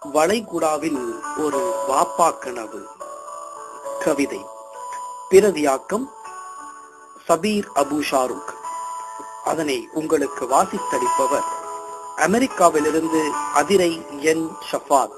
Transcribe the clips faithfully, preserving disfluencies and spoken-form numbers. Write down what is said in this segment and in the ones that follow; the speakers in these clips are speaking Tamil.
வளைகுடாவில் ஒரு வாப்பா கனவு. கவிதை. பிரதியாக்கம் சபீர் அபு ஷாருக். அதனை உங்களுக்கு வாசித்தளிப்பவர் அமெரிக்காவிலிருந்து அதிரை என் ஷஃபாத்.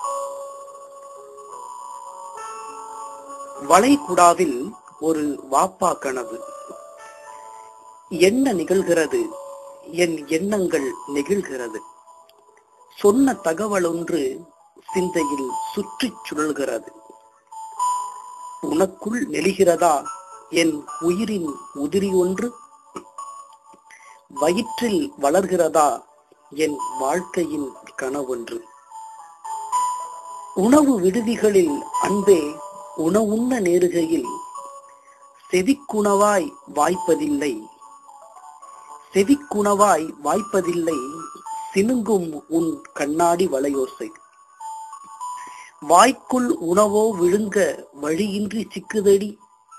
வளைகுடாவில் ஒரு வாப்பா கனவு. என்ன நிகழ்கிறது? என் எண்ணங்கள் நெகிழ்கிறது. சொன்ன தகவல் ஒன்று சிந்தையில் சுற்றிச் சுழல்கிறது. உனக்குள் நெளிகிறதா என் உயிரின் உதிரி ஒன்று? வயிற்றில் வளர்கிறதா என் வாழ்க்கையின் கனவொன்று? உணவு விடுதிகளில் அன்பே உணவுண்ண நேருகையில் செவிக்குணவாய் வாய்ப்பதில்லை செவிக்குணவாய் வாய்ப்பதில்லை சினுங்கும் உன் கண்ணாடி வளையோசை. வாய்க்குள் உணவோ விழுங்க வழியின்றி சிக்குதடி.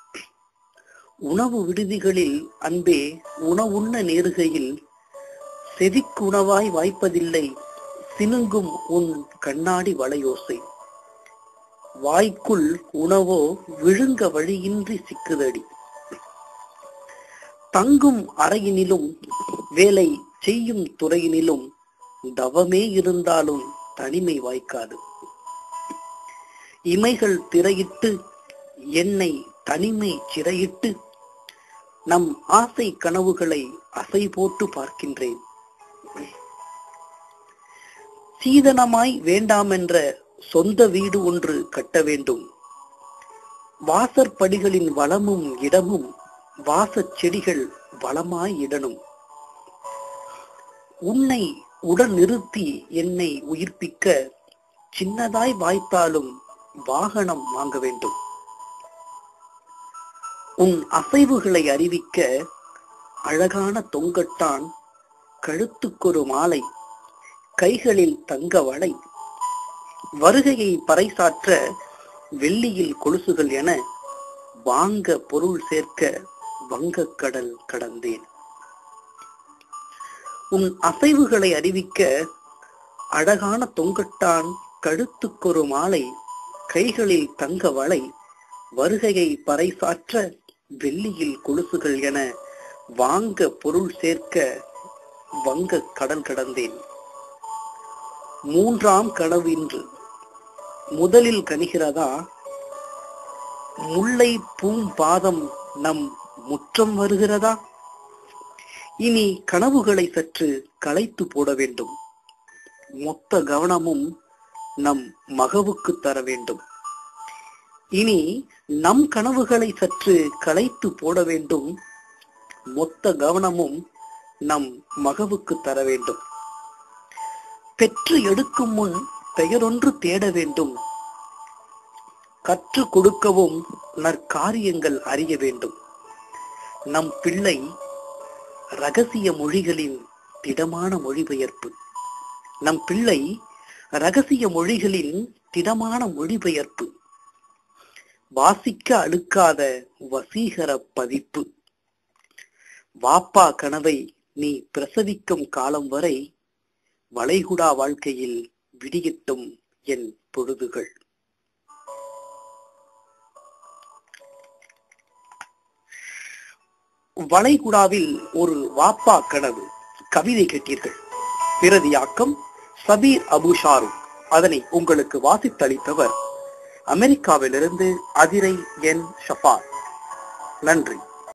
உணவு விடுதிகளில் அன்பே உணவுண்ண நேருகையில் செவிக்குணவாய் வாய்ப்பதில்லை சினுங்கும் உன் கண்ணாடி வளையோசை. வாய்க்குள் உணவோ விழுங்க வழியின்றி சிக்குதடி. தங்கும் அறையினிலும் வேலை செய்யும் துறையினிலும் தவமே இருந்தாலும் தனிமை வாய்க்காது. இமைகள் திரையிட்டு என்னை தனிமை சிறையிட்டு நம் ஆசை கனவுகளை அசை போட்டு பார்க்கின்றேன். சீதனமாய் வேண்டாமென்ற சொந்த வீடு ஒன்று கட்ட வேண்டும். வாசற்படிகளின் வளமும் இடமும் வாசச் செடிகள் வளமாய் இடனும். உன்னை உடன் நிறுத்தி என்னை உயிர்ப்பிக்க சின்னதாய் வாய்த்தாலும் வாகனம் வாங்க வேண்டும். உன் அசைவுகளை அறிவிக்க அழகான தொங்கட்டான், கழுத்துக்கொரு மாலை, கைகளில் தங்க வளை, வருகையை பறைசாற்ற வெள்ளியில் கொலுசுகள் என வாங்க பொருள் சேர்க்க வங்கக்கடல் கடந்தேன். உன் அசைவுகளை அறிவிக்க அழகான தொங்கட்டான், கழுத்துக்கொரு மாலை, கைகளில் தங்க வளை, வருகையை பறைசாற்ற வெள்ளியில் கொலுசுகள் என வாங்க பொருள் சேர்க்க வங்க கடல் கடந்தேன். மூன்றாம் கனவு இன்று. முதலில் கனிகிறதா முல்லை பூம்பாதம் நம் முற்றம் வருகிறதா? இனி கனவுகளை சற்று களைத்து போட வேண்டும். மொத்த கவனமும் நம் மகவுக்கு தர வேண்டும். இனி நம் கனவுகளை சற்று களைத்து போட வேண்டும். மொத்த கவனமும் நம் மகவுக்கு தர வேண்டும். பெற்று எடுக்கும் முன் பெயரொன்று தேட வேண்டும். கற்றுக் கொடுக்கவும் நற்காரியங்கள் அறிய வேண்டும். நம் பிள்ளை ரகசிய மொழிகளின் திடமான மொழிபெயர்ப்பு. நம் பிள்ளை ரகசிய மொழிகளின் திடமான மொழிபெயர்ப்பு. வாசிக்க அழுக்காத வசீகர பதிப்பு. வாப்பா கனவை நீ பிரசவிக்கும் காலம் வரை வளைகுடா வாழ்க்கையில் விடியட்டும் என் பொழுதுகள். வளைகுடாவில் ஒரு வாப்பா கனவு. கவிதை கேட்டீர்கள். பிரதியாக்கம் சபீர் அபு ஷாருக். அதனை உங்களுக்கு வாசித்தளித்தவர் அமெரிக்காவிலிருந்து அதிரை என் ஷஃபாத். நன்றி.